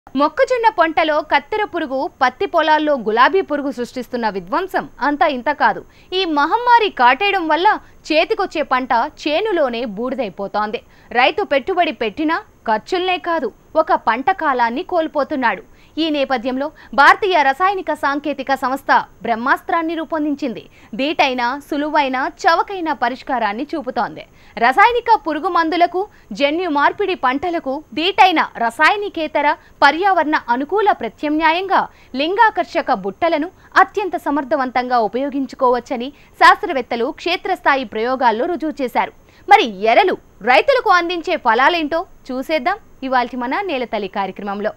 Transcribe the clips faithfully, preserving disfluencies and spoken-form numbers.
మొక్కజొన్న పంటలో కత్తెర పురుగు, పత్తి పొలాల్లో గులాబీ పురుగు సృష్టిస్తున్న విధ్వంసం అంతా ఇంత కాదు. ఈ మహమ్మారి కాటేయడం వల్ల చేతికొచ్చే పంట చేనులోనే బూడిదైపోతోంది. రైతు పెట్టుబడి పెట్టినా ఖర్చుల్నే కాదు, ఒక పంట కాలాన్ని కోల్పోతున్నాడు. ఈ నేపథ్యంలో భారతీయ రసాయనిక సాంకేతిక సంస్థ బ్రహ్మాస్త్రాన్ని రూపొందించింది. దీటైన, సులువైన, చవకైన పరిష్కారాన్ని చూపుతోంది. రసాయనిక పురుగు మందులకు, జన్యు మార్పిడి పంటలకు దీటైన రసాయనికేతర పర్యావరణ అనుకూల ప్రత్యామ్నాయంగా లింగాకర్షక బుట్టలను అత్యంత సమర్థవంతంగా ఉపయోగించుకోవచ్చని శాస్త్రవేత్తలు క్షేత్రస్థాయి ప్రయోగాల్లో రుజువు చేశారు. మరి ఎరలు రైతులకు అందించే ఫలాలేంటో చూసేద్దాం ఇవాల్టి మన నేలతల్లి కార్యక్రమంలో.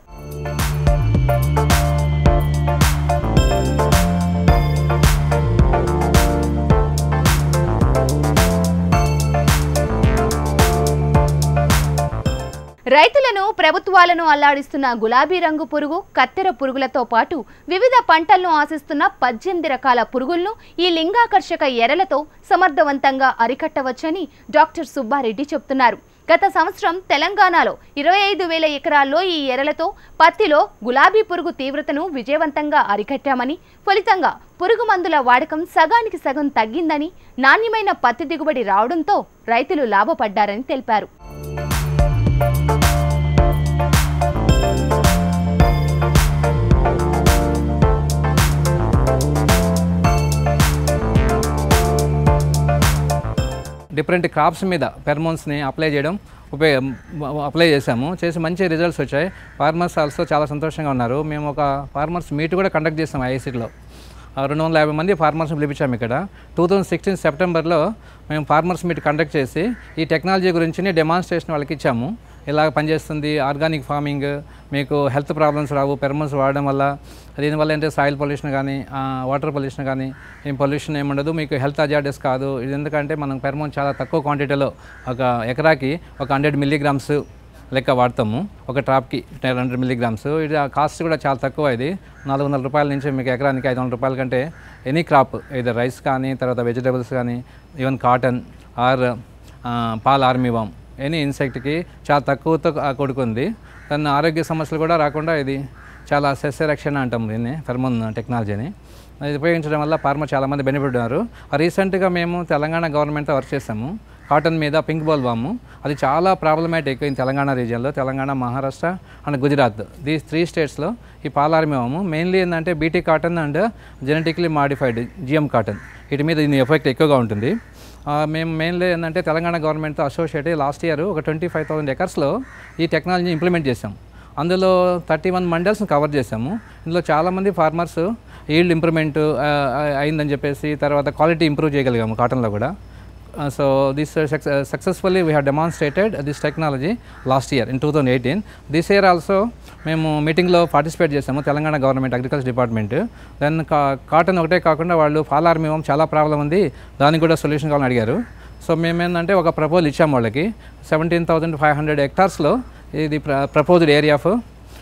రైతులను, ప్రభుత్వాలను అల్లాడిస్తున్న గులాబీ రంగు పురుగు, కత్తెర పురుగులతో పాటు వివిధ పంటలను ఆశిస్తున్న పద్దెనిమిది రకాల పురుగులను ఈ లింగాకర్షక ఎరలతో సమర్థవంతంగా అరికట్టవచ్చని డాక్టర్ సుబ్బారెడ్డి చెబుతున్నారు. గత సంవత్సరం తెలంగాణలో ఇరవై ఐదు వేల ఎకరాల్లో ఈ ఎరలతో పత్తిలో గులాబీ పురుగు తీవ్రతను విజయవంతంగా అరికట్టామని, ఫలితంగా పురుగు మందుల వాడకం సగానికి సగం తగ్గిందని, నాణ్యమైన పత్తి దిగుబడి రావడంతో రైతులు లాభపడ్డారని తెలిపారు. డిఫరెంట్ క్రాప్స్ మీద ఫెర్మోన్స్ని అప్లై చేయడం ఉపయోగ అప్లై చేసాము. చేసి మంచి రిజల్ట్స్ వచ్చాయి. ఫార్మర్స్ ఆల్సో చాలా సంతోషంగా ఉన్నారు. మేము ఒక ఫార్మర్స్ మీట్ కూడా కండక్ట్ చేసాం. ఐఐసిలో రెండు వందల యాభై మంది ఫార్మర్స్ని పిలిపించాము. ఇక్కడ టూ థౌజండ్ సిక్స్టీన్ సెప్టెంబర్లో మేము ఫార్మర్స్ మీట్ కండక్ట్ చేసి ఈ టెక్నాలజీ గురించి డెమాన్స్ట్రేషన్ వాళ్ళకి ఇచ్చాము. ఇలా పనిచేస్తుంది, ఆర్గానిక్ ఫార్మింగ్, మీకు హెల్త్ ప్రాబ్లమ్స్ రావు ఫెర్మోన్స్ వాడడం వల్ల. దీనివల్ల ఏంటంటే సాయిల్ పొల్యూషన్ కానీ, వాటర్ పొల్యూషన్ కానీ, ఏం పొల్యూషన్ ఏముండదు, మీకు హెల్త్ అజార్డెస్ కాదు. ఇది ఎందుకంటే మనం ఫెర్మోన్ చాలా తక్కువ క్వాంటిటీలో ఒక ఎకరాకి ఒక హండ్రెడ్ మిల్లీగ్రామ్స్ లెక్క వాడతాము. ఒక ట్రాప్కి హండ్రెడ్ మిల్లీగ్రామ్స్. ఇది కాస్ట్ కూడా చాలా తక్కువ. ఇది నాలుగు వందల రూపాయల నుంచి మీకు ఎకరానికి ఐదు వందల రూపాయల కంటే ఎనీ క్రాప్, ఇది రైస్ కానీ, తర్వాత వెజిటేబుల్స్ కానీ, even cotton or fall armyworm, any ఇన్సెక్ట్కి చాలా తక్కువతో కూడుకుంది. దాని ఆరోగ్య సమస్యలు కూడా రాకుండా ఇది చాలా సస్యరక్షణ అంటాం దీన్ని, ఫెర్మోన్ టెక్నాలజీని. ఇది ఉపయోగించడం వల్ల ఫార్మర్ చాలామంది బెనిఫిట్ ఉన్నారు. రీసెంట్గా మేము తెలంగాణ గవర్నమెంట్తో వర్క్ చేసాము కాటన్ మీద, పింక్ బాల్ వాము. అది చాలా ప్రాబ్లమాటిక్ ఇన్ తెలంగాణ రీజియన్లో, Telangana, Maharashtra and Gujarat, these three స్టేట్స్లో ఈ పాలార్మీ వాము మెయిన్లీ ఏంటంటే BT cotton and genetically modified GM cotton, వీటి మీద దీని ఎఫెక్ట్ ఎక్కువగా ఉంటుంది. మేము మెయిన్లీ ఏంటంటే తెలంగాణ గవర్నమెంట్తో అసోసియేట్ లాస్ట్ ఇయర్ ఒక ట్వంటీ ఫైవ్ థౌసండ్ ఎకర్స్లో ఈ టెక్నాలజీని ఇంప్లిమెంట్ చేసాం. అందులో థర్టీ వన్ మండల్స్ని కవర్ చేసాము. ఇందులో చాలామంది ఫార్మర్స్ ఈల్డ్ ఇంప్రూవ్మెంట్ అయిందని చెప్పేసి, తర్వాత క్వాలిటీ ఇంప్రూవ్ చేయగలిగాము కాటన్లో కూడా. So this successfully we have demonstrated this technology last year in two thousand eighteen. This year also మేము మీటింగ్లో పార్టిసిపేట్ చేసాము Telangana government agriculture department. Then కా కాటన్ ఒకటే కాకుండా వాళ్ళు పాలార్మీవం చాలా ప్రాబ్లం ఉంది, దానికి కూడా సొల్యూషన్ కావాలని అడిగారు. సో మేమేంటంటే ఒక ప్రపోజల్ ఇచ్చాము వాళ్ళకి. సెవెంటీన్ థౌజండ్ ఫైవ్ హండ్రెడ్ హెక్టార్స్లో ఇది ప్ర proposed area of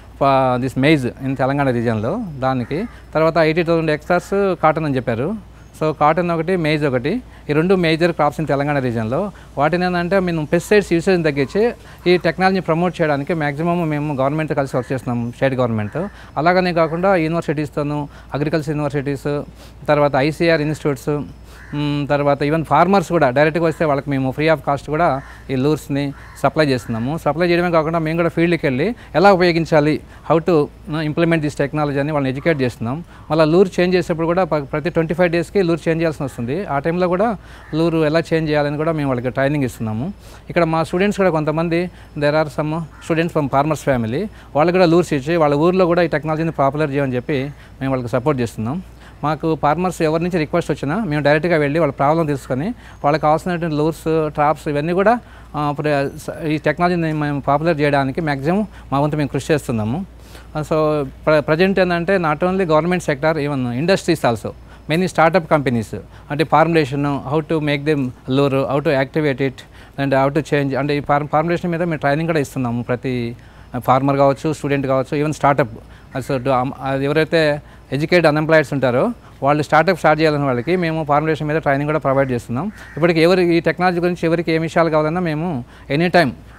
this maize in Telangana రీజియన్లో, దానికి తర్వాత ఎయిటీ థౌసండ్ హెక్టార్స్ కాటన్ అని చెప్పారు. సో కాటన్ ఒకటి, మేజ్ ఒకటి, ఈ రెండు మేజర్ క్రాప్స్ ఇన్ తెలంగాణ రీజియన్లో. వాటిని ఏంటంటే మేము పెస్టిసైడ్స్ యూసేజ్ తగ్గించి ఈ టెక్నాలజీ ప్రమోట్ చేయడానికి మ్యాక్సిమం మేము గవర్నమెంట్ కలిసి వర్క్ చేస్తున్నాం, స్టేట్ గవర్నమెంట్. అలాగనే కాకుండా యూనివర్సిటీస్తోనూ, అగ్రికల్చర్ యూనివర్సిటీస్, తర్వాత ఐసీఆర్ ఇన్స్టిట్యూట్స్, తర్వాత ఈవెన్ ఫార్మర్స్ కూడా డైరెక్ట్గా వస్తే వాళ్ళకి మేము ఫ్రీ ఆఫ్ కాస్ట్ కూడా ఈ లూర్స్ని సప్లై చేస్తున్నాము. సప్లై చేయడమే కాకుండా మేము కూడా ఫీల్డ్కి వెళ్ళి ఎలా ఉపయోగించాలి, how to implement this technology అని వాళ్ళని ఎడ్యుకేట్ చేస్తున్నాం. మళ్ళీ లూర్ చేంజ్ చేసేప్పుడు కూడా ప్రతి ట్వంటీ ఫైవ్ డేస్కి లూర్ చేంజ్ చేయాల్సి వస్తుంది. ఆ టైంలో కూడా లూరు ఎలా చేంజ్ చేయాలని కూడా మేము వాళ్ళకి ట్రైనింగ్ ఇస్తున్నాము. ఇక్కడ మా స్టూడెంట్స్ కూడా కొంతమంది, there are some students from farmers family, వాళ్ళు కూడా లూర్స్ ఇచ్చి వాళ్ళ ఊర్లో కూడా ఈ టెక్నాలజీని పాపులర్ చేయమని చెప్పి మేము వాళ్ళకి సపోర్ట్ చేస్తున్నాం. మాకు ఫార్మర్స్ ఎవరి నుంచి రిక్వెస్ట్ వచ్చినా మేము డైరెక్ట్గా వెళ్ళి వాళ్ళ ప్రాబ్లం తెలుసుకొని వాళ్ళకి కావాల్సినటువంటి లూర్స్, ట్రాప్స్ ఇవన్నీ కూడా ఈ టెక్నాలజీని మేము పాపులర్ చేయడానికి మ్యాక్సిమం మా వంతు మేము కృషి చేస్తున్నాము. సో ప్ర ప్రజెంట్ ఏంటంటే not only government sector, even industries also, many startup companies, అంటే formulation, how to make them lure, how to activate it and how to change, అంటే ఈ ఫార్మ్ ఫార్ములేషన్ మీద మేము ట్రైనింగ్ కూడా ఇస్తున్నాము. ప్రతి ఫార్మర్ కావచ్చు, స్టూడెంట్ కావచ్చు, ఈవెన్ స్టార్టప్, సో ఎవరైతే ఎడ్యుకేటెడ్ అన్ఎంప్లాయిడ్స్ ఉంటారో వాళ్ళు స్టార్టప్ స్టార్ట్ చేయాలని వాళ్ళకి మేము ఫార్ములేషన్ మీద ట్రైనింగ్ కూడా ప్రొవైడ్ చేస్తున్నాం. ఇప్పటికి ఎవరికి ఈ టెక్నాలజీ గురించి ఎవరికి ఏ విషయాలు కావాలన్నా మేము ఎనీ టైం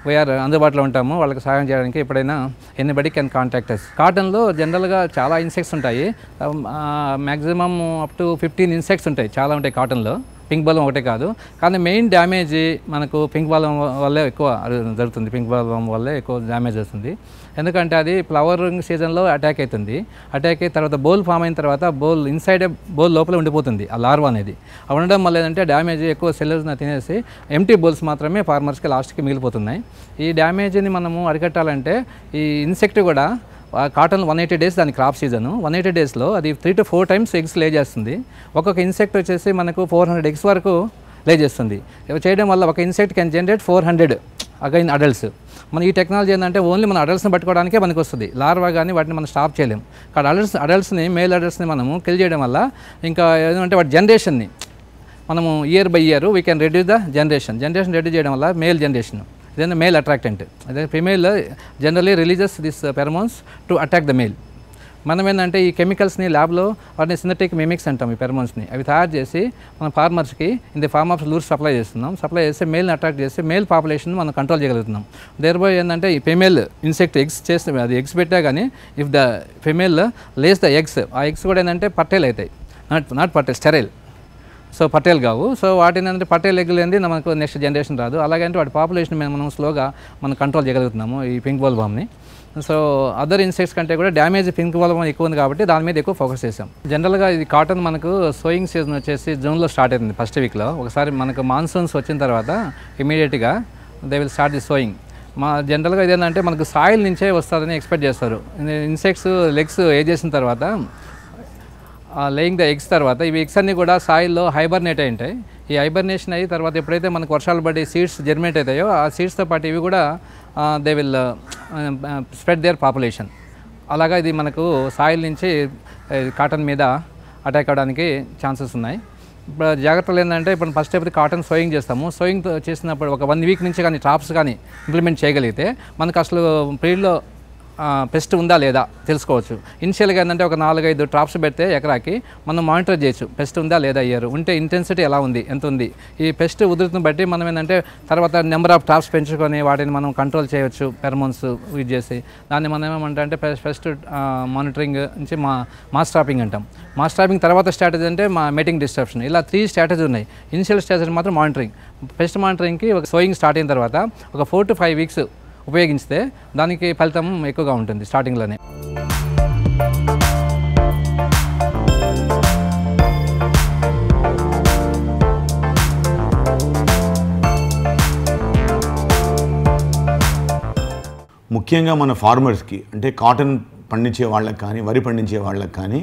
వీఆర్ అందుబాటులో ఉంటాము వాళ్ళకి సహాయం చేయడానికి. ఎప్పుడైనా ఎనీబడి కెన్ కాంటాక్ట్ అస్. కాటన్లో జనరల్గా చాలా ఇన్సెక్ట్స్ ఉంటాయి, maximum up to fifteen insects ఉంటాయి, చాలా ఉంటాయి కాటన్లో. పింక్ బాల్వం ఒకటే కాదు, కానీ మెయిన్ డ్యామేజ్ మనకు పింక్ బాల్వం వల్లే ఎక్కువ జరుగుతుంది. పింక్ బాల్వం వల్లే ఎక్కువ డ్యామేజ్ వస్తుంది. ఎందుకంటే అది ఫ్లవరింగ్ సీజన్లో అటాక్ అవుతుంది. అటాక్ అయిన తర్వాత బోల్ ఫామ్ అయిన తర్వాత బోల్ ఇన్సైడ్ బోల్ లోపల ఉండిపోతుంది ఆ లార్వా అనేది. అవి ఉండడం వల్ల ఏంటంటే డ్యామేజ్ ఎక్కువ సెల్లులను తినేసి ఎంటీ బోల్స్ మాత్రమే ఫార్మర్స్కి లాస్ట్కి మిగిలిపోతున్నాయి. ఈ డ్యామేజ్ని మనము అరికట్టాలంటే ఈ ఇన్సెక్ట్ కూడా కాటన్ వన్ ఎయిటీ డేస్ దాని క్రాప్ సీజను. వన్ ఎయిటీ డేస్లో అది three to four times eggs lay చేస్తుంది. ఒక్కొక్క ఇన్సెక్ట్ వచ్చేసి మనకు ఫోర్ హండ్రెడ్ ఎగ్స్ వరకు లే చేస్తుంది. చేయడం వల్ల ఒక insect can generate four hundred again adults. మన ఈ టెక్నాలజీ ఏంటంటే ఓన్లీ మన అడల్ట్స్ని పట్టుకోవడానికే మనకు వస్తుంది. లార్వా కానీ వాటిని మనం స్టాప్ చేయలేం. కానీ అడల్ట్స్ అడల్ట్స్ని మేల్ అడల్ట్స్ని మనము కిల్ చేయడం వల్ల ఇంకా ఏంటంటే వాటి జనరేషన్ని మనము year by year we can reduce the generation. Generation reduce చేయడం వల్ల మేల్ జనరేషన్ ఇదేనా మేల్ అట్రాక్టెంట్. అదే female generally releases this pheromones to attack the male. మనం ఏంటంటే ఈ కెమికల్స్ని ల్యాబ్లో వాటిని సింథటిక్ మిమిక్స్ అంటాం. ఈ ఫెరమోన్స్ని అవి తయారు చేసి మన ఫార్మర్స్కి in the form of lures supply చేస్తున్నాం. సప్లై చేస్తే మేల్ని అట్రాక్ట్ చేసి మేల్ పాపులేషన్ మనం కంట్రోల్ చేయగలుగుతున్నాం. దేర్ బై ఏంటంటే ఈ ఫిమేల్ ఇన్సెక్ట్ ఎగ్స్ చేస్తే అది ఎగ్స్ పెట్టా కానీ if the female lays the eggs, ఆ ఎగ్స్ కూడా ఏంటంటే పట్టేలు అవుతాయి. Not not fertile, sterile. So fertile కావు. సో వాటిని అంటే పటేల్ ఎగ్ లేనిది మనకు నెక్స్ట్ జనరేషన్ రాదు. అలాగంటే వాటి పాపులేషన్ మేము మనం స్లోగా మనం కంట్రోల్ చేయగలుగుతున్నాము ఈ పింక్ బాల్వామ్ని. సో అదర్ ఇన్సెక్ట్స్ కంటే కూడా డ్యామేజ్ పింక్ బాల్వామ్ ఎక్కువ ఉంది కాబట్టి దాని మీద ఎక్కువ ఫోకస్ చేసాం. జనరల్గా ఇది కాటన్ మనకు సోయింగ్ సీజన్ వచ్చేసి జూన్లో స్టార్ట్ అవుతుంది ఫస్ట్ వీక్లో. ఒకసారి మనకు మాన్సూన్స్ వచ్చిన తర్వాత ఇమీడియట్గా they will start the sowing. మా జనరల్గా ఇదేంటంటే మనకు సాయిల్ నుంచే వస్తుందని ఎక్స్పెక్ట్ చేస్తారు. ఇన్సెక్ట్స్ లెగ్స్ ఏ చేసిన తర్వాత లేయింగ్ ద ఎగ్స్ తర్వాత ఇవి ఎగ్స్ అన్నీ కూడా సాయిల్లో హైబర్నేట్ అయి ఉంటాయి. ఈ హైబర్నేషన్ అయ్యి తర్వాత ఎప్పుడైతే మనకు వర్షాలు పడి సీడ్స్ జర్మినేట్ అవుతాయో ఆ సీడ్స్తో పాటు ఇవి కూడా they will spread their population. అలాగా ఇది మనకు సాయిల్ నుంచి కాటన్ మీద అటాక్ అవ్వడానికి ఛాన్సెస్ ఉన్నాయి. ఇప్పుడు జాగ్రత్తలు ఏంటంటే ఇప్పుడు ఫస్ట్ ఎప్పుడు కాటన్ సోయింగ్ చేస్తాము. సోయింగ్ చేసినప్పుడు ఒక వన్ వీక్ నుంచి కానీ ట్రాప్స్ కానీ ఇంప్లిమెంట్ చేయగలిగితే మనకు అసలు పీరియడ్లో పెస్ట్ ఉందా లేదా తెలుసుకోవచ్చు. ఇనిషియల్గా ఏంటంటే ఒక నాలుగైదు ట్రాప్స్ పెడితే ఎకరాకి మనం మానిటర్ చేయొచ్చు పెస్ట్ ఉందా లేదా ఇయర్ ఉంటే ఇంటెన్సిటీ ఎలా ఉంది, ఎంత ఉంది. ఈ పెస్ట్ ఉధృతిని బట్టి మనం ఏంటంటే తర్వాత నెంబర్ ఆఫ్ ట్రాప్స్ పెంచుకొని వాటిని మనం కంట్రోల్ చేయవచ్చు ఫెరమోన్స్ యూజ్ చేసి. దాన్ని మనం ఏమంటే పెస్ట్ మానిటరింగ్ నుంచి మా మాస్ ట్రాపింగ్ అంటాం. మాస్ ట్రాపింగ్ తర్వాత స్ట్రాటజీ అంటే మా మెటింగ్ డిస్ట్రప్షన్. ఇలా త్రీ స్ట్రాటజీ ఉన్నాయి. ఇనిషియల్ స్ట్రాటజీ మాత్రం మానిటరింగ్. పెస్ట్ మానిటరింగ్కి ఒక సోయింగ్ స్టార్ట్ అయిన తర్వాత ఒక ఫోర్ టు ఫైవ్ వీక్స్ ఉపయోగిస్తే దానికి ఫలితం ఎక్కువగా ఉంటుంది స్టార్టింగ్లోనే. ముఖ్యంగా మన ఫార్మర్స్కి అంటే కాటన్ పండించే వాళ్ళకి కానీ వరి పండించే వాళ్ళకి కానీ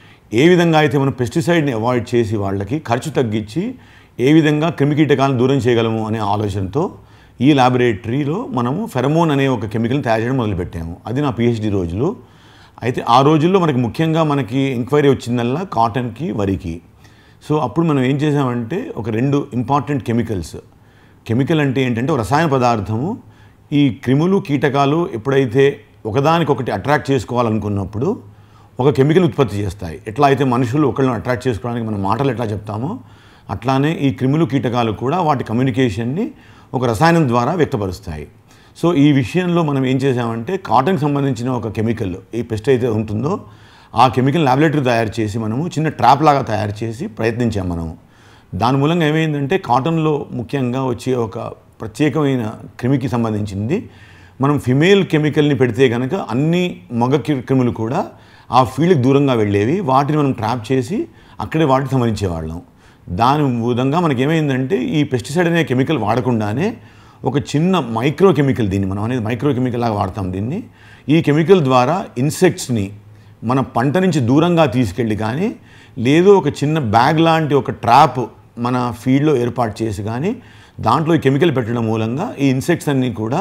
ఏ విధంగా అయితే మనం పెస్టిసైడ్ని అవాయిడ్ చేసి వాళ్ళకి ఖర్చు తగ్గించి ఏ విధంగా క్రిమికీటకాలను దూరం చేయగలము అనే ఆలోచనతో ఈ ల్యాబొరేటరీలో మనము ఫెరమోన్ అనే ఒక కెమికల్ని తయారు చేయడం మొదలుపెట్టాము. అది నా పిహెచ్డి రోజులు. అయితే ఆ రోజుల్లో మనకి ముఖ్యంగా మనకి ఎంక్వైరీ వచ్చిందల్లా కాటన్కి వరికి. సో అప్పుడు మనం ఏం చేసామంటే ఒక రెండు ఇంపార్టెంట్ కెమికల్స్. కెమికల్ అంటే ఏంటంటే ఒక రసాయన పదార్థము ఈ క్రిములు కీటకాలు ఎప్పుడైతే ఒకదానికొకటి అట్రాక్ట్ చేసుకోవాలనుకున్నప్పుడు ఒక కెమికల్ ఉత్పత్తి చేస్తాయి. ఎట్లా అయితే మనుషులు ఒకళ్ళని అట్రాక్ట్ చేసుకోవడానికి మన మాటలు ఎట్లా చెప్తామో అట్లానే ఈ క్రిములు కీటకాలు కూడా వాటి కమ్యూనికేషన్ని ఒక రసాయనం ద్వారా వ్యక్తపరుస్తాయి. సో ఈ విషయంలో మనం ఏం చేసామంటే కాటన్కి సంబంధించిన ఒక కెమికల్ ఈ పెస్ట్ అయితే ఉంటుందో ఆ కెమికల్ ల్యాబొరేటరీ తయారు చేసి మనము చిన్న ట్రాప్ లాగా తయారు చేసి ప్రయత్నించాము మనము. దాని మూలంగా ఏమైందంటే కాటన్లో ముఖ్యంగా వచ్చే ఒక ప్రత్యేకమైన క్రిమికి సంబంధించింది మనం ఫిమేల్ కెమికల్ని పెడితే కనుక అన్ని మగ క్రిములు కూడా ఆ ఫీల్డ్కి దూరంగా వెళ్ళేవి. వాటిని మనం ట్రాప్ చేసి అక్కడే వాటిని సంహరించేవాళ్ళం. దాని విధంగా మనకి ఏమైందంటే ఈ పెస్టిసైడ్ అనే కెమికల్ వాడకుండానే ఒక చిన్న మైక్రో కెమికల్, దీన్ని మనం అనేది మైక్రో కెమికల్ లాగా వాడతాం దీన్ని. ఈ కెమికల్ ద్వారా ఇన్సెక్ట్స్ని మన పంట నుంచి దూరంగా తీసుకెళ్ళి కానీ లేదు ఒక చిన్న బ్యాగ్ లాంటి ఒక ట్రాప్ మన ఫీల్డ్లో ఏర్పాటు చేసి కానీ దాంట్లో ఈ కెమికల్ పెట్టడం మూలంగా ఈ ఇన్సెక్ట్స్ అన్నీ కూడా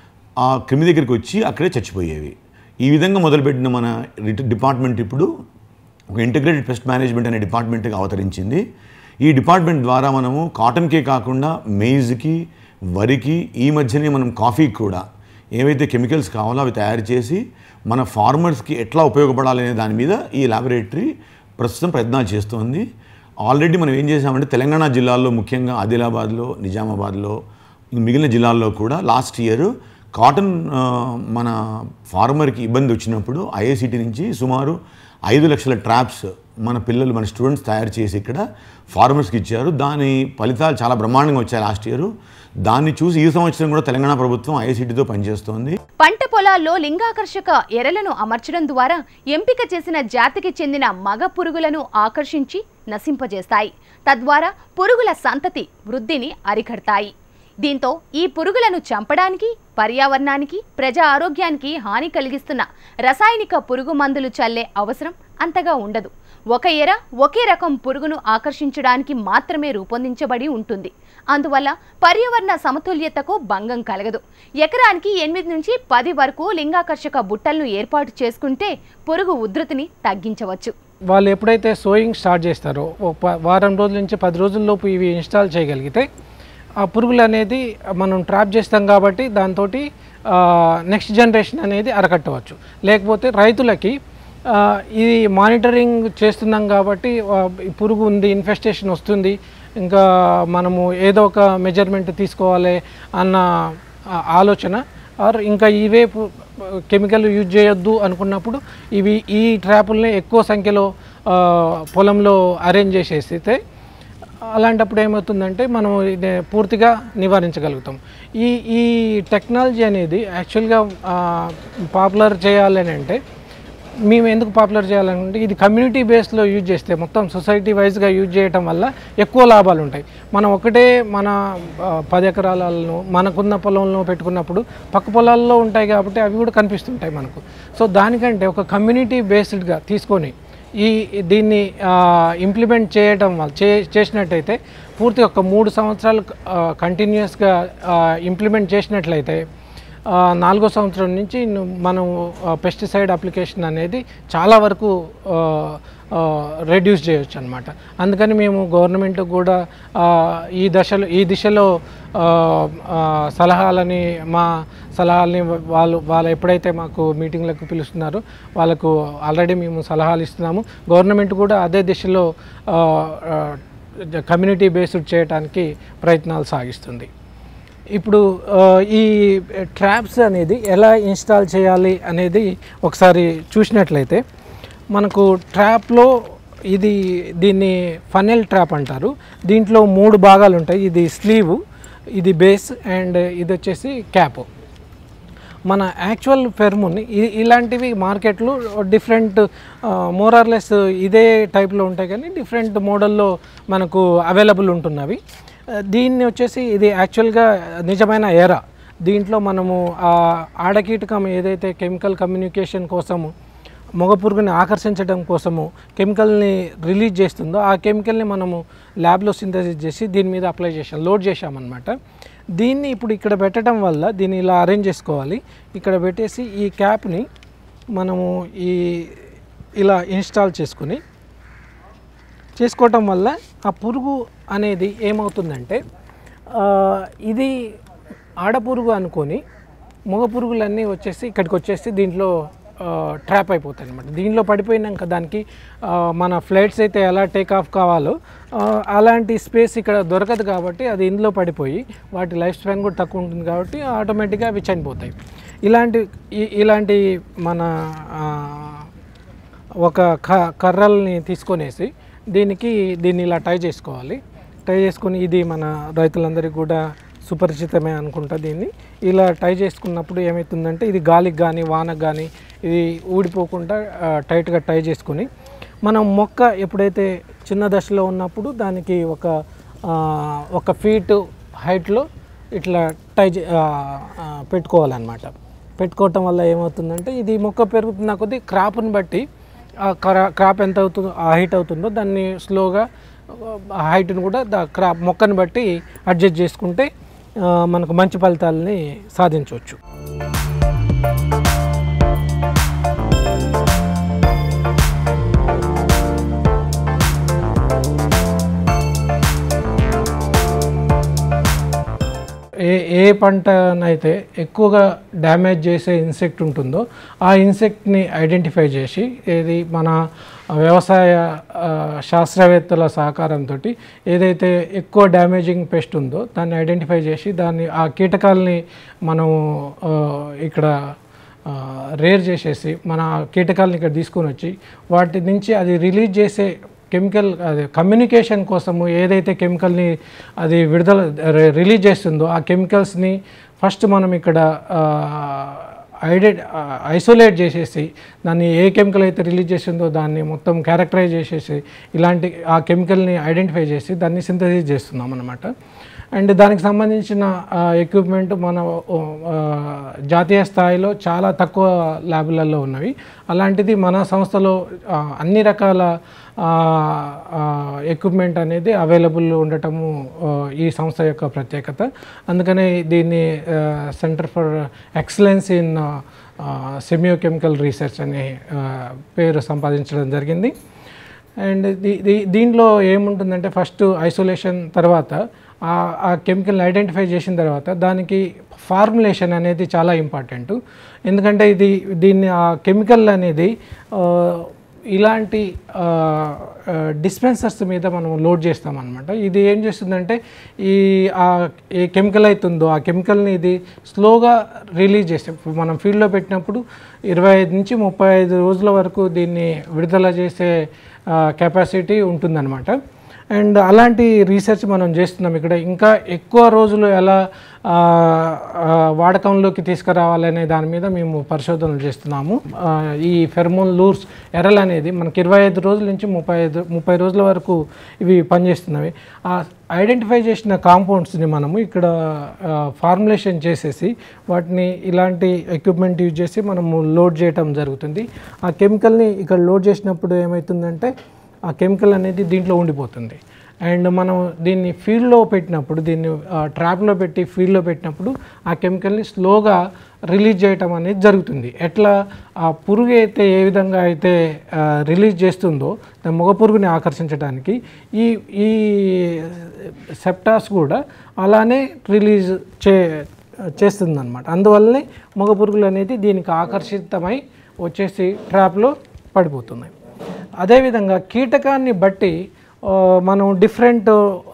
ఆ క్రిమి దగ్గరికి వచ్చి అక్కడే చచ్చిపోయేవి. ఈ విధంగా మొదలుపెట్టిన మన డిపార్ట్మెంట్ ఇప్పుడు ఒక ఇంటిగ్రేటెడ్ పెస్ట్ మేనేజ్మెంట్ అనే డిపార్ట్మెంట్గా అవతరించింది. ఈ డిపార్ట్మెంట్ ద్వారా మనము కాటన్కే కాకుండా మెయిజ్కి వరికి ఈ మధ్యనే మనం కాఫీకి కూడా ఏవైతే కెమికల్స్ కావాలో అవి తయారు చేసి మన ఫార్మర్స్కి ఎట్లా ఉపయోగపడాలనే దాని మీద ఈ ల్యాబొరేటరీ ప్రస్తుతం ప్రయత్నాలు చేస్తోంది. ఆల్రెడీ మనం ఏం చేసామంటే తెలంగాణ జిల్లాల్లో ముఖ్యంగా ఆదిలాబాద్లో, నిజామాబాద్లో, మిగిలిన జిల్లాల్లో కూడా లాస్ట్ ఇయర్ కాటన్ మన ఫార్మర్కి ఇబ్బంది వచ్చినప్పుడు ఐఐసిటి నుంచి సుమారు ఐదు లక్షల ట్రాప్స్ మన పిల్లలు మన స్టూడెంట్స్ తయారు చేసి ఇక్కడ ఫార్మర్స్కి ఇచ్చారు. దాని ఫలితాలు చాలా బ్రహ్మాండంగా వచ్చాయి లాస్ట్ ఇయర్. దాన్ని చూసి ఈ సంవత్సరం కూడా తెలంగాణ ప్రభుత్వం ఐఐసిటితో పనిచేస్తోంది. పంట పొలాల్లో లింగాకర్షక ఎరలను అమర్చడం ద్వారా ఎంపిక చేసిన జాతికి చెందిన మగ పురుగులను ఆకర్షించి నశింపజేస్తాయి. తద్వారా పురుగుల సంతతి వృద్ధిని అరికడతాయి. దీంతో ఈ పురుగులను చంపడానికి, పర్యావరణానికి, ప్రజా ఆరోగ్యానికి హాని కలిగిస్తున్న రసాయనిక పురుగు మందులు చల్లే అవసరం అంతగా ఉండదు. ఒక ఎర ఒకే రకం పురుగును ఆకర్షించడానికి మాత్రమే రూపొందించబడి ఉంటుంది. అందువల్ల పర్యావరణ సమతుల్యతకు భంగం కలగదు. ఎకరానికి ఎనిమిది నుంచి పది వరకు లింగాకర్షక బుట్టలను ఏర్పాటు చేసుకుంటే పురుగు ఉధృతిని తగ్గించవచ్చు. వాళ్ళు ఎప్పుడైతే సోయింగ్ స్టార్ట్ చేస్తారో వారం రోజుల నుంచి పది రోజుల్లోపు ఇవి ఇన్స్టాల్ చేయగలిగితే ఆ పురుగులు అనేది మనం ట్రాప్ చేస్తాం కాబట్టి దాంతో నెక్స్ట్ జనరేషన్ అనేది అరకట్టవచ్చు. లేకపోతే రైతులకి ఇది మానిటరింగ్ చేస్తున్నాం కాబట్టి పురుగు ఉంది, ఇన్ఫెస్టేషన్ వస్తుంది, ఇంకా మనము ఏదో ఒక మెజర్మెంట్ తీసుకోవాలి అన్న ఆలోచన ఆర్ ఇంకా ఇవే కెమికల్ యూజ్ చేయొద్దు అనుకున్నప్పుడు ఇవి ఈ ట్రాపుల్ని ఎక్కువ సంఖ్యలో పొలంలో అరేంజ్ చేసేస్తే అలాంటప్పుడు ఏమవుతుందంటే మనం ఇది పూర్తిగా నివారించగలుగుతాం. ఈ ఈ టెక్నాలజీ అనేది యాక్చువల్గా పాపులర్ చేయాలని అంటే మేము ఎందుకు పాపులర్ చేయాలంటే ఇది కమ్యూనిటీ బేస్లో యూజ్ చేస్తే మొత్తం సొసైటీ వైజ్గా యూజ్ చేయటం వల్ల ఎక్కువ లాభాలు ఉంటాయి. మనం ఒకటే మన పది ఎకరాలను మనకున్న పొలంలో పెట్టుకున్నప్పుడు పక్క పొలాల్లో ఉంటాయి కాబట్టి అవి కూడా కనిపిస్తుంటాయి మనకు. సో దానికంటే ఒక కమ్యూనిటీ బేస్డ్గా తీసుకొని ఈ దీన్ని ఇంప్లిమెంట్ చేయడం వల్ల చే చేసినట్టయితే పూర్తి ఒక మూడు సంవత్సరాలు కంటిన్యూస్గా ఇంప్లిమెంట్ చేసినట్లయితే నాలుగో సంవత్సరం నుంచి మనం పెస్టిసైడ్ అప్లికేషన్ అనేది చాలా వరకు రెడ్యూస్ చేయొచ్చు అనమాట. అందుకని మేము గవర్నమెంట్ కూడా ఈ దశలో ఈ దిశలో సలహాలని మా సలహాలని వాళ్ళు వాళ్ళు ఎప్పుడైతే మాకు మీటింగ్లకు పిలుస్తున్నారో వాళ్ళకు ఆల్రెడీ మేము సలహాలు ఇస్తున్నాము. గవర్నమెంట్ కూడా అదే దిశలో కమ్యూనిటీ బేస్డ్ చేయడానికి ప్రయత్నాలు సాగిస్తుంది. ఇప్పుడు ఈ ట్రాప్స్ అనేది ఎలా ఇన్స్టాల్ చేయాలి అనేది ఒకసారి చూసినట్లయితే మనకు ట్రాప్లో ఇది దీన్ని ఫనెల్ ట్రాప్ అంటారు. దీంట్లో మూడు భాగాలు ఉంటాయి. ఇది స్లీవ్, ఇది బేస్ అండ్ ఇది వచ్చేసి క్యాప్. మన యాక్చువల్ ఫెర్మోన్ ఇలాంటివి మార్కెట్లో డిఫరెంట్ మోరార్లెస్ ఇదే టైప్లో ఉంటాయి కానీ డిఫరెంట్ మోడల్లో మనకు అవైలబుల్ ఉంటున్నవి. దీన్ని వచ్చేసి ఇది యాక్చువల్గా నిజమైన ఎరా. దీంట్లో మనము ఆడకీటకం ఏదైతే కెమికల్ కమ్యూనికేషన్ కోసము మగ పురుగుని ఆకర్షించడం కోసము కెమికల్ని రిలీజ్ చేస్తుందో ఆ కెమికల్ని మనము ల్యాబ్లో సింథసిస్ చేసి దీని మీద అప్లై చేసాం, లోడ్ చేసామన్నమాట. దీన్ని ఇప్పుడు ఇక్కడ పెట్టడం వల్ల దీన్ని ఇలా అరేంజ్ చేసుకోవాలి. ఇక్కడ పెట్టేసి ఈ క్యాప్ని మనము ఈ ఇలా ఇన్స్టాల్ చేసుకుని చేసుకోవటం వల్ల ఆ పురుగు అనేది ఏమవుతుందంటే ఇది ఆడపురుగు అనుకొని మగ పురుగులన్నీ వచ్చేసి ఇక్కడికి వచ్చేసి దీంట్లో ట్రాప్ అయిపోతాయి అన్నమాట. దీనిలో పడిపోయినాక దానికి మన ఫ్లైట్స్ అయితే ఎలా టేక్ ఆఫ్ కావాలో అలాంటి స్పేస్ ఇక్కడ దొరకదు కాబట్టి అది ఇందులో పడిపోయి వాటి లైఫ్ స్పాన్ కూడా తక్కువ ఉంటుంది కాబట్టి ఆటోమేటిక్గా అవి చనిపోతాయి. ఇలాంటి ఇలాంటి మన ఒక కర్రల్ని తీసుకొనేసి దీనికి దీన్ని ఇలా టై చేసుకోవాలి. టై చేసుకొని ఇది మన రైతులందరికీ కూడా సుపరిచితమే అనుకుంటా. దీన్ని ఇలా టై చేసుకున్నప్పుడు ఏమవుతుందంటే ఇది గాలికి కానీ వానకు కానీ ఇది ఊడిపోకుండా టైట్గా టై చేసుకొని మనం మొక్క ఎప్పుడైతే చిన్న దశలో ఉన్నప్పుడు దానికి ఒక ఒక ఫీట్ హైట్లో ఇట్లా టై పెట్టుకోవాలన్నమాట. పెట్టుకోవటం వల్ల ఏమవుతుందంటే ఇది మొక్క పెరుగుతున్న కొద్దీ క్రాప్ని బట్టి క్రాప్ ఎంత అవుతుందో ఆ హైట్ అవుతుందో దాన్ని స్లోగా హైట్ని కూడా దా క్రాప్ మొక్కని బట్టి అడ్జస్ట్ చేసుకుంటే మనకు మంచి ఫలితాలని సాధించవచ్చు. ఏ ఏ పంటనైతే ఎక్కువగా డ్యామేజ్ చేసే ఇన్సెక్ట్ ఉంటుందో ఆ ఇన్సెక్ట్ని ఐడెంటిఫై చేసి ఏది మన వ్యవసాయ శాస్త్రవేత్తల సహకారంతో ఏదైతే ఎక్కువ డ్యామేజింగ్ పెస్ట్ ఉందో దాన్ని ఐడెంటిఫై చేసి దాన్ని ఆ కీటకాలని మనం ఇక్కడ రేర్ చేసేసి మన కీటకాలని ఇక్కడ తీసుకొని వచ్చి వాటి నుంచి అది రిలీజ్ చేసే కెమికల్ అదే కమ్యూనికేషన్ కోసము ఏదైతే కెమికల్ని అది విడుదల రిలీజ్ చేస్తుందో ఆ కెమికల్స్ని ఫస్ట్ మనం ఇక్కడ ఐడె ఐసోలేట్ చేసేసి దాన్ని ఏ కెమికల్ అయితే రిలీజ్ చేసిందో దాన్ని మొత్తం క్యారెక్టరైజ్ చేసేసి ఇలాంటి ఆ కెమికల్ని ఐడెంటిఫై చేసి దాన్ని సింథసైజ్ చేస్తున్నాం అన్నమాట. అండ్ దానికి సంబంధించిన ఎక్విప్మెంట్ మన జాతీయ స్థాయిలో చాలా తక్కువ ల్యాబులలో ఉన్నవి. అలాంటిది మన సంస్థలో అన్ని రకాల ఎక్విప్మెంట్ అనేది అవైలబుల్ ఉండటము ఈ సంస్థ యొక్క ప్రత్యేకత. అందుకనే దీన్ని centre for excellence in semiochemical research అనే పేరు సంపాదించడం జరిగింది. అండ్ దీ దీంట్లో ఏముంటుందంటే ఫస్ట్ ఐసోలేషన్ తర్వాత ఆ కెమికల్ని ఐడెంటిఫై చేసిన తర్వాత దానికి ఫార్ములేషన్ అనేది చాలా ఇంపార్టెంట్. ఎందుకంటే ఇది దీన్ని ఆ కెమికల్ అనేది ఇలాంటి డిస్పెన్సర్స్ మీద మనం లోడ్ చేస్తామన్నమాట. ఇది ఏం చేస్తుందంటే ఈ ఏ కెమికల్ అవుతుందో ఆ కెమికల్ని ఇది స్లోగా రిలీజ్ చేస్తాం. మనం ఫీల్డ్లో పెట్టినప్పుడు ఇరవై ఐదు నుంచి ముప్పై ఐదు రోజుల వరకు దీన్ని విడుదల చేసే కెపాసిటీ ఉంటుందన్నమాట. అండ్ అలాంటి రీసెర్చ్ మనం చేస్తున్నాం ఇక్కడ. ఇంకా ఎక్కువ రోజులు ఎలా వాడకంలోకి తీసుకురావాలనే దాని మీద మేము పరిశోధనలు చేస్తున్నాము. ఈ ఫెర్మోన్ లూర్స్ ఎరల్ అనేది మనకి ఇరవై ఐదు రోజుల నుంచి ముప్పై ఐదు ముప్పై రోజుల వరకు ఇవి పనిచేస్తున్నవి. ఆ ఐడెంటిఫై చేసిన కాంపౌండ్స్ని మనము ఇక్కడ ఫార్ములేషన్ చేసేసి వాటిని ఇలాంటి ఎక్విప్మెంట్ యూజ్ చేసి మనము లోడ్ చేయటం జరుగుతుంది. ఆ కెమికల్ని ఇక్కడ లోడ్ చేసినప్పుడు ఏమవుతుందంటే ఆ కెమికల్ అనేది దీంట్లో ఉండిపోతుంది. అండ్ మనం దీన్ని ఫీల్డ్లో పెట్టినప్పుడు దీన్ని ట్రాప్లో పెట్టి ఫీల్డ్లో పెట్టినప్పుడు ఆ కెమికల్ని స్లోగా రిలీజ్ చేయటం అనేది జరుగుతుంది. ఎట్లా ఆ పురుగు అయితే ఏ విధంగా అయితే రిలీజ్ చేస్తుందో మగ పురుగుని ఆకర్షించడానికి ఈ ఈ సెప్టాస్ కూడా అలానే రిలీజ్ చే చేస్తుందన్నమాట. అందువల్లనే మగ పురుగులు అనేది దీనికి ఆకర్షితమై వచ్చేసి ట్రాప్లో పడిపోతున్నాయి. అదేవిధంగా కీటకాన్ని బట్టి మనం డిఫరెంట్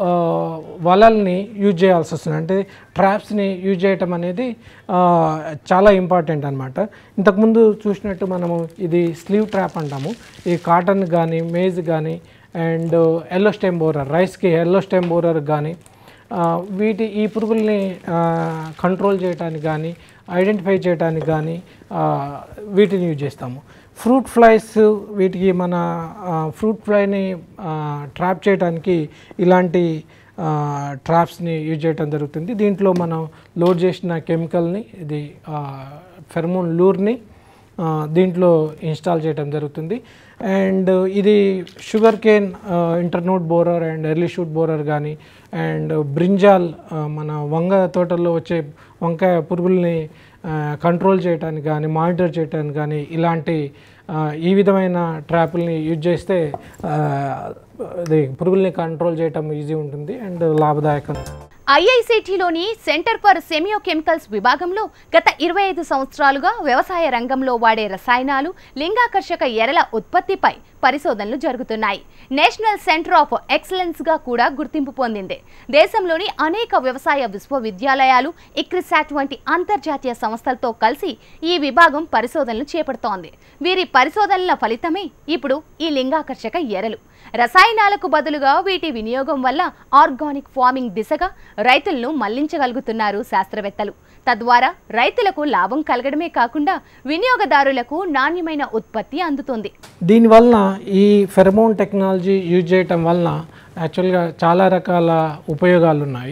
వలల్ని యూజ్ చేయాల్సి వస్తుంది. అంటే ట్రాప్స్ని యూజ్ చేయటం అనేది చాలా ఇంపార్టెంట్ అనమాట. ఇంతకుముందు చూసినట్టు మనము ఇది స్లీవ్ ట్రాప్ అంటాము. ఈ కాటన్ కానీ మేజ్ కానీ అండ్ ఎల్లో స్టెమ్ బోరర్ రైస్కి ఎల్లో స్టెమ్ బోరర్ కానీ వీటి ఈ పురుగుల్ని కంట్రోల్ చేయడానికి కానీ ఐడెంటిఫై చేయడానికి కానీ వీటిని యూజ్ చేస్తాము. ఫ్రూట్ ఫ్లైస్ వీటికి మన ఫ్రూట్ ఫ్లైని ట్రాప్ చేయడానికి ఇలాంటి ట్రాప్స్ని యూజ్ చేయడం జరుగుతుంది. దీంట్లో మనం లోడ్ చేసిన కెమికల్ని ఇది ఫెర్మోన్ లూర్ని దీంట్లో ఇన్స్టాల్ చేయడం జరుగుతుంది. అండ్ ఇది sugar cane internode borer and early shoot borer కానీ అండ్ బ్రింజాల్ మన వంగ తోటల్లో వచ్చే వంకాయ పురుగుల్ని కంట్రోల్ చేయడానికి కానీ మానిటర్ చేయడానికి కానీ ఇలాంటి ఈ విధమైన ట్రాపుల్ని యూజ్ చేస్తే అది పురుగుల్ని కంట్రోల్ చేయటం ఈజీ ఉంటుంది అండ్ లాభదాయకం. ఐఐసిటిలోని సెంటర్ ఫర్ సెమియోకెమికల్స్ విభాగంలో గత ఇరవై ఐదు సంవత్సరాలుగా వ్యవసాయ రంగంలో వాడే రసాయనాలు లింగాకర్షక ఎరల ఉత్పత్తిపై పరిశోధనలు జరుగుతున్నాయి. నేషనల్ సెంటర్ ఆఫ్ ఎక్సలెన్స్ గా కూడా గుర్తింపు పొందింది. దేశంలోని అనేక వ్యవసాయ విశ్వవిద్యాలయాలు, ఇక్రిసాట్ వంటి అంతర్జాతీయ సంస్థలతో కలిసి ఈ విభాగం పరిశోధనలు చేపడుతోంది. వీరి పరిశోధనల ఫలితమే ఇప్పుడు ఈ లింగాకర్షక ఎరలు. రసాయనాలకు బదులుగా వీటి వినియోగం వల్ల ఆర్గానిక్ ఫార్మింగ్ దిశగా రైతులను మళ్లించగలుగుతున్నారు శాస్త్రవేత్తలు. తద్వారా రైతులకు లాభం కలగడమే కాకుండా వినియోగదారులకు నాణ్యమైన ఉత్పత్తి అందుతుంది. దీనివల్ల ఈ ఫెరమోన్ టెక్నాలజీ యూజ్ చేయటం వలన యాక్చువల్గా చాలా రకాల ఉపయోగాలు ఉన్నాయి.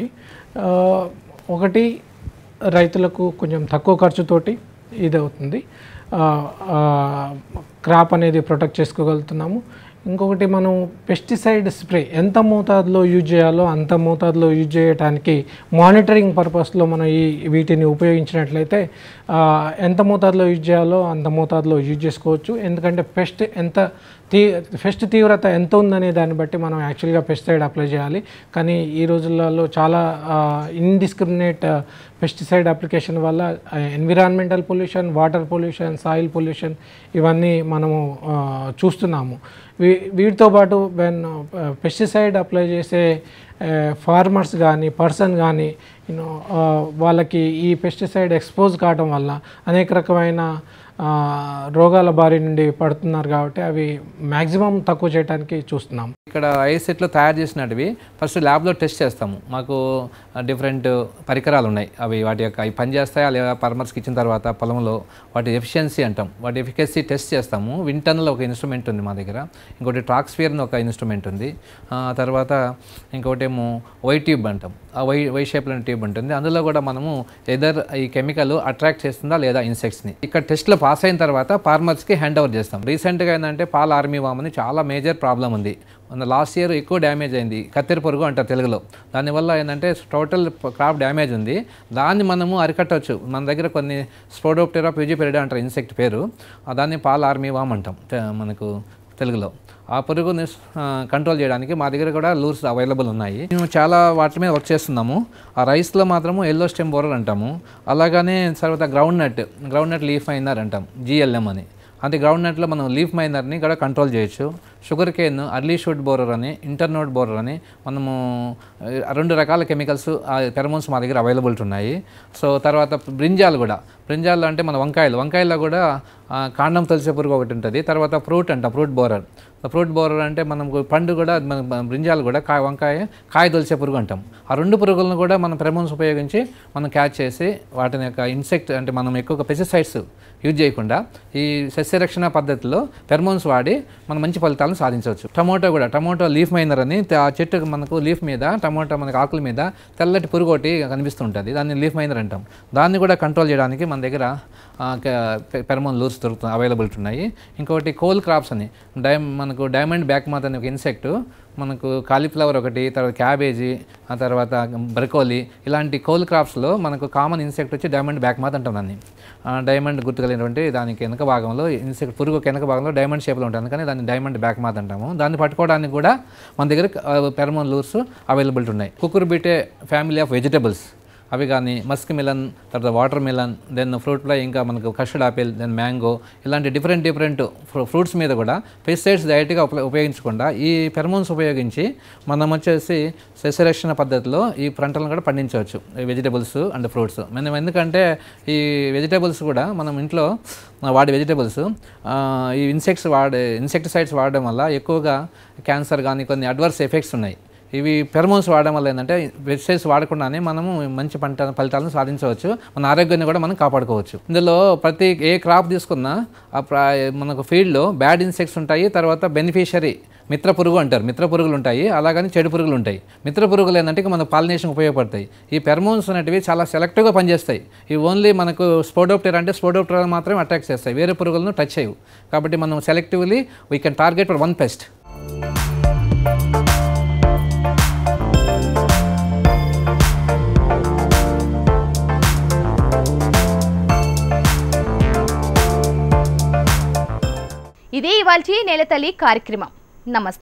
ఒకటి, రైతులకు కొంచెం తక్కువ ఖర్చుతోటి ఇది అవుతుంది, క్రాప్ అనేది ప్రొటెక్ట్ చేసుకోగలుగుతున్నాము. ఇంకొకటి మనం పెస్టిసైడ్ స్ప్రే ఎంత మోతాదులో యూజ్ చేయాలో అంత మోతాదులో యూజ్ చేయడానికి మానిటరింగ్ పర్పస్లో మనం ఈ వీటిని ఉపయోగించినట్లయితే ఎంత మోతాదులో యూజ్ చేయాలో అంత మోతాదులో యూజ్ చేసుకోవచ్చు. ఎందుకంటే పెస్ట్ ఎంత తీ పెస్ట్ తీవ్రత ఎంత ఉందనే దాన్ని బట్టి మనం యాక్చువల్గా పెస్టిసైడ్ అప్లై చేయాలి. కానీ ఈ రోజులలో చాలా ఇండిస్క్రిమినేట్ పెస్టిసైడ్ అప్లికేషన్ వల్ల environmental pollution, water pollution, soil pollution ఇవన్నీ మనము చూస్తున్నాము. వీ వీటితో పాటు వెన్ పెస్టిసైడ్ అప్లై చేసే ఫార్మర్స్ కానీ పర్సన్ కానీ యూనో వాళ్ళకి ఈ పెస్టిసైడ్ ఎక్స్పోజ్ కావడం వల్ల అనేక రకమైన రోగాల బారి నుండి పడుతున్నారు. కాబట్టి అవి మ్యాక్సిమం తక్కువ చేయడానికి చూస్తున్నాం. ఇక్కడ ఐసెట్లో తయారు చేసినవి ఫస్ట్ ల్యాబ్లో టెస్ట్ చేస్తాము. మాకు డిఫరెంట్ పరికరాలు ఉన్నాయి. అవి వాటి యొక్క అవి పనిచేస్తాయా లేదా ఫార్మర్స్కి ఇచ్చిన తర్వాత పొలంలో వాటి ఎఫిషియన్సీ అంటాం, వాటి ఎఫికసీ టెస్ట్ చేస్తాము. వింటన్లో ఒక ఇన్స్ట్రుమెంట్ ఉంది మా దగ్గర, ఇంకోటి ట్రాక్స్ఫియర్ అని ఒక ఇన్స్ట్రుమెంట్ ఉంది, తర్వాత ఇంకోటి ఏమో వై ట్యూబ్ అంటాం. ఆ వై వై షేప్లోని ట్యూబ్ ఉంటుంది. అందులో కూడా మనము ఎదర్ ఈ కెమికల్ అట్రాక్ట్ చేస్తుందా లేదా ఇన్సెక్ట్స్ని. ఇక్కడ టెస్ట్లో పాస్ అయిన తర్వాత ఫార్మర్స్కి హ్యాండ్ ఓవర్ చేస్తాం. రీసెంట్గా ఏంటంటే పాల్ ఆర్మీ వామ్ అని చాలా మేజర్ ప్రాబ్లం ఉంది. మన లాస్ట్ ఇయర్ ఎక్కువ డ్యామేజ్ అయింది, కత్తెర పురుగు అంటారు తెలుగులో. దానివల్ల ఏంటంటే టోటల్ క్రాప్ డ్యామేజ్ ఉంది. దాన్ని మనము అరికట్టవచ్చు. మన దగ్గర కొన్ని స్పోడోప్టెరా ప్యూజిపెరిడా అంటారు ఇన్సెక్ట్ పేరు, దాన్ని పాల్ ఆర్మీ వామ్ అంటాం మనకు తెలుగులో. ఆ పురుగుని కంట్రోల్ చేయడానికి మా దగ్గర కూడా లూర్స్ అవైలబుల్ ఉన్నాయి. మేము చాలా వాటి మీద వర్క్ చేస్తున్నాము. ఆ రైస్లో మాత్రము ఎల్లో స్టెమ్ బోరర్ అంటాము. అలాగనే తర్వాత groundnut groundnut leaf miner అంటాం, జిఎల్ఎం అని. అంటే గ్రౌండ్ నట్లో మనం లీఫ్ మైనర్ని కూడా కంట్రోల్ చేయొచ్చు. Sugar cane early shoot borer అని, ఇంటర్నోడ్ బోరర్ అని మనము రెండు రకాల కెమికల్స్ ఫెరమోన్స్ మా దగ్గర అవైలబిలిటీ ఉన్నాయి. సో తర్వాత బ్రింజాలు కూడా, బ్రింజాలు అంటే మన వంకాయలు వంకాయల్లో కూడా కాండం తొలిసే పురుగు ఒకటి ఉంటుంది. తర్వాత ఫ్రూట్ అంట, ఫ్రూట్ బోరర్. ఫ్రూట్ బోరర్ అంటే మనం పండు కూడా మన బ్రింజాలు కూడా కాయ వంకాయ కాయ తొలిసే పురుగు అంటాం. ఆ రెండు పురుగులను కూడా మనం ఫెరమోన్స్ ఉపయోగించి మనం క్యాచ్ చేసి వాటిని యొక్క ఇన్సెక్ట్ అంటే మనం ఎక్కువగా పెస్టిసైడ్స్ యూజ్ చేయకుండా ఈ సస్యరక్షణ పద్ధతిలో ఫెరమోన్స్ వాడి మనం మంచి ఫలితాలను సాధించవచ్చు. టమోటో కూడా, టమోటో లీఫ్ మైనర్ అని ఆ చెట్టు మనకు లీఫ్ మీద టమోటో మనకు ఆకుల మీద తెల్లటి పురుగు ఒకటి కనిపిస్తుంటుంది, దాన్ని లీఫ్ మైనర్ అంటాం. దాన్ని కూడా కంట్రోల్ చేయడానికి మన దగ్గర ఫెరమోన్ లూర్స్ దొరుకుతుంది, అవైలబిలిటీ ఉన్నాయి. ఇంకొకటి కోల్ క్రాప్స్ అని, డై మనకు డైమండ్ బ్యాక్ మాత్ అనే ఒక ఇన్సెక్ట్, మనకు కాలీఫ్లవర్ ఒకటి, తర్వాత క్యాబేజీ, ఆ తర్వాత బ్రకోలీ, ఇలాంటి కోల్ క్రాప్స్లో మనకు కామన్ ఇన్సెక్ట్ వచ్చి డైమండ్ బ్యాక్ మాత్ అంటాం. దాన్ని డైమండ్ గుర్తు కలిగినటువంటి దానికి వెనక భాగంలో ఇన్సెక్ట్ పురుగు వెనక భాగంలో డైమండ్ షేప్లో ఉంటుంది, కానీ దాన్ని డైమండ్ బ్యాక్ మాత్ అంటాము. దాన్ని పట్టుకోవడానికి కూడా మన దగ్గర ఫెరమోన్ లూర్స్ అవైలబిలిటీ ఉన్నాయి. కుకుర్బిటే ఫ్యామిలీ ఆఫ్ వెజిటబుల్స్ అవి కానీ, మస్క్ మిలన్, తర్వాత watermelon, then fruit fly, ఇంకా మనకు కస్టర్డ్ ఆపిల్, దెన్ మ్యాంగో, ఇలాంటి డిఫరెంట్ డిఫరెంట్ ఫ్రూట్స్ మీద కూడా పెస్టిసైడ్స్ డైరెక్ట్గా ఉపయోగించకుండా ఈ ఫెరమోన్స్ ఉపయోగించి మనం వచ్చేసి సస్యరక్షణ పద్ధతిలో ఈ పంటలను కూడా పండించవచ్చు, వెజిటబుల్స్ అండ్ ఫ్రూట్స్. మనం ఎందుకంటే ఈ వెజిటబుల్స్ కూడా మనం ఇంట్లో వాడే వెజిటబుల్స్ ఈ ఇన్సెక్ట్స్ వాడే ఇన్సెక్టిసైడ్స్ వాడడం వల్ల ఎక్కువగా క్యాన్సర్ కానీ కొన్ని అడ్వర్స్ ఎఫెక్ట్స్ ఉన్నాయి. ఇవి ఫెరమోన్స్ వాడడం వల్ల ఏంటంటే పెస్టిసైడ్స్ వాడకుండానే మనము మంచి పంట ఫలితాలను సాధించవచ్చు, మన ఆరోగ్యాన్ని కూడా మనం కాపాడుకోవచ్చు. ఇందులో ప్రతి ఏ క్రాప్ తీసుకున్నా మనకు ఫీల్డ్లో బ్యాడ్ ఇన్సెక్ట్స్ ఉంటాయి, తర్వాత బెనిఫిషరీ మిత్ర పురుగు అంటారు, మిత్ర పురుగులు ఉంటాయి, అలాగని చెడు పురుగులు ఉంటాయి. మిత్ర పురుగులు ఏంటంటే మన పాలినేషన్ ఉపయోగపడతాయి. ఈ ఫెరమోన్స్ అనేటివి చాలా సెలెక్టివ్గా పనిచేస్తాయి. ఇవి ఓన్లీ మనకు స్పోడోప్టెరా అంటే స్పోడోప్టెరా మాత్రమే అటాక్ చేస్తాయి, వేరే పురుగులను టచ్ చేయవు. కాబట్టి మనం సెలెక్టివ్లీ we can target for one pest. ఇదే ఇవాల్టి నేలతల్లి కార్యక్రమం. నమస్తే.